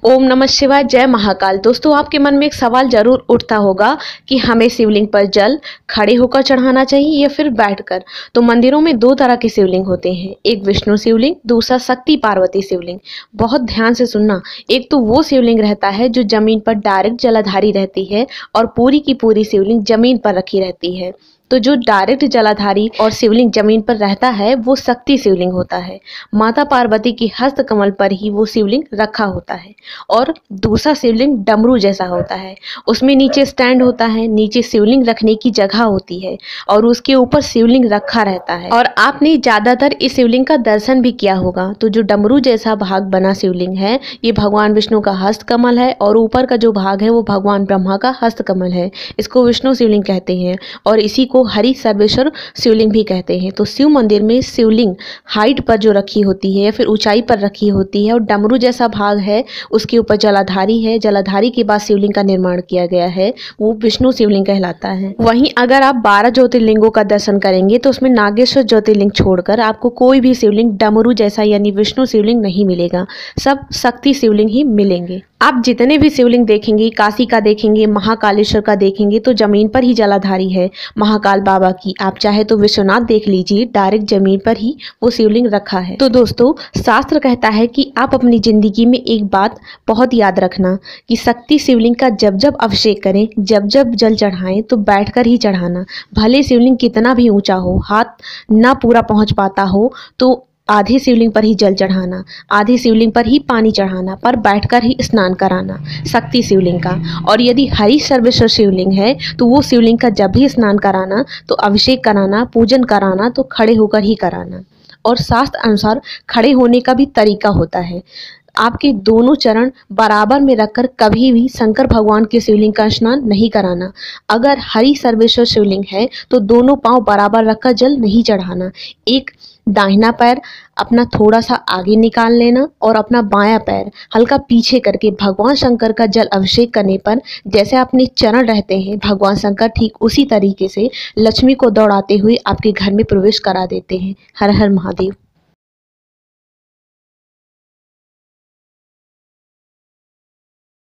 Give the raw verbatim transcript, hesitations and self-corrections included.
ओम नमः शिवाय। जय महाकाल। दोस्तों, आपके मन में एक सवाल जरूर उठता होगा कि हमें शिवलिंग पर जल खड़े होकर चढ़ाना चाहिए या फिर बैठकर। तो मंदिरों में दो तरह के शिवलिंग होते हैं, एक विष्णु शिवलिंग, दूसरा शक्ति पार्वती शिवलिंग। बहुत ध्यान से सुनना। एक तो वो शिवलिंग रहता है जो जमीन पर डायरेक्ट जलाधारी रहती है और पूरी की पूरी शिवलिंग जमीन पर रखी रहती है। तो जो डायरेक्ट जलाधारी और शिवलिंग जमीन पर रहता है वो शक्ति शिवलिंग होता है। माता पार्वती की हस्त कमल पर ही वो शिवलिंग रखा होता है। और दूसरा शिवलिंग डमरू जैसा होता है, उसमें नीचे स्टैंड होता है, नीचे शिवलिंग रखने की जगह होती है और उसके ऊपर शिवलिंग रखा रहता है। और आपने ज्यादातर इस शिवलिंग का दर्शन भी किया होगा। तो जो डमरू जैसा भाग बना शिवलिंग है ये भगवान विष्णु का हस्त कमल है और ऊपर का जो भाग है वो भगवान ब्रह्मा का हस्त कमल है। इसको विष्णु शिवलिंग कहते हैं और इसी को हरि सर्वेश्वर शिवलिंग भी कहते हैं। तो शिव मंदिर में शिवलिंग हाइट पर जो रखी होती है या फिर ऊंचाई पर रखी होती है और डमरू जैसा भाग है उसके ऊपर जलाधारी है। जलाधारी के बाद शिवलिंग का निर्माण किया गया है, वो विष्णु शिवलिंग कहलाता है। वहीं अगर आप बारह ज्योतिर्लिंगों का दर्शन करेंगे तो उसमें नागेश्वर ज्योतिर्लिंग छोड़कर आपको कोई भी शिवलिंग डमरू जैसा यानी विष्णु शिवलिंग नहीं मिलेगा, सब शक्ति शिवलिंग ही मिलेंगे। आप जितने भी शिवलिंग देखेंगे, काशी का देखेंगे, महाकालेश्वर का देखेंगे तो जमीन पर ही जलाधारी है। महाकाल बाबा की आप चाहे तो विश्वनाथ देख लीजिए, डायरेक्ट जमीन पर ही वो शिवलिंग रखा है। तो दोस्तों, शास्त्र कहता है कि आप अपनी जिंदगी में एक बात बहुत याद रखना कि शक्ति शिवलिंग का जब जब अभिषेक करें, जब जब जल चढ़ाएं तो बैठकर ही चढ़ाना। भले शिवलिंग कितना भी ऊंचा हो, हाथ ना पूरा पहुंच पाता हो तो आधे शिवलिंग पर ही जल चढ़ाना, आधे शिवलिंग पर ही पानी चढ़ाना, पर बैठकर ही स्नान कराना शक्ति शिवलिंग का। और यदि हरि सर्वेश्वर शिवलिंग है तो वो शिवलिंग का जब भी स्नान कराना तो अभिषेक कराना, पूजन कराना तो खड़े होकर ही कराना। और शास्त्र अनुसार खड़े होने का भी तरीका होता है। आपके दोनों चरण बराबर में रखकर कभी भी शंकर भगवान के शिवलिंग का स्नान नहीं कराना। अगर हरि सर्वेश्वर शिवलिंग है तो दोनों पांव बराबर रखकर जल नहीं चढ़ाना। एक दाहिना पैर अपना थोड़ा सा आगे निकाल लेना और अपना बायां पैर हल्का पीछे करके भगवान शंकर का जल अभिषेक करने पर जैसे अपने चरण रहते हैं, भगवान शंकर ठीक उसी तरीके से लक्ष्मी को दौड़ाते हुए आपके घर में प्रवेश करा देते हैं। हर हर महादेव।